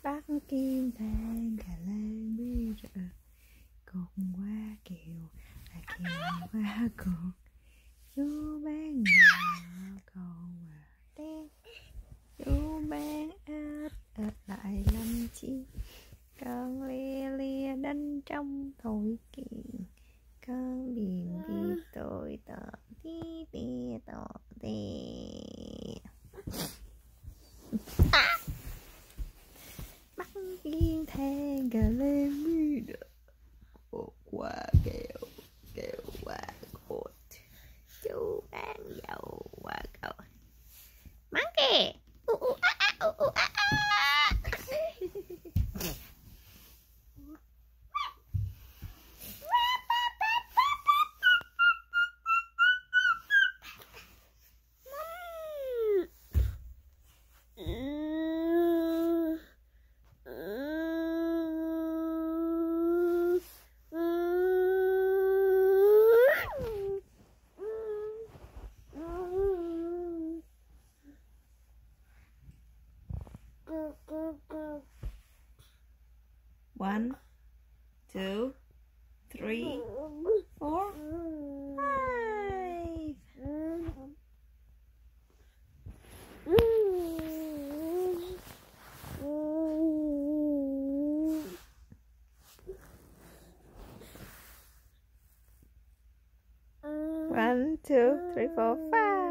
Bắc Kim Than Cà Lan Bí Rợ Cột qua kèo là kèo qua cột. Chú bán bò còn mà đen. Chú bán ếch lại lâm chi. Con lia lia đánh trong thổi kiện. Con điềm đi tội tỏ tí tê tỏ tê. Bắc Kim Than Cà Lan Bí Rợ Cột qua kèo kèo qua cột. Chú bán dầu qua cột. Mắng kìa. One, two, three, four, five. One, two, three, four, five.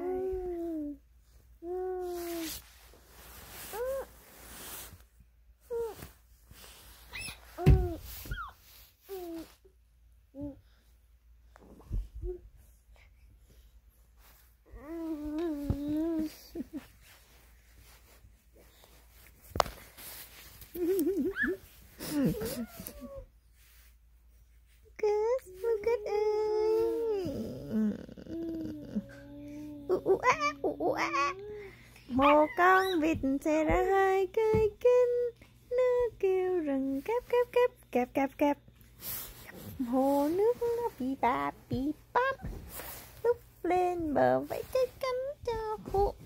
Good ơi. Một con vịt sẽ ra hai cây kinh. Nó kêu rừng cáp cáp cáp cáp cáp cáp. Hồ nước nó bị bạp bị bắp. Lúc lên bờ vẫy cái cánh cho phụ.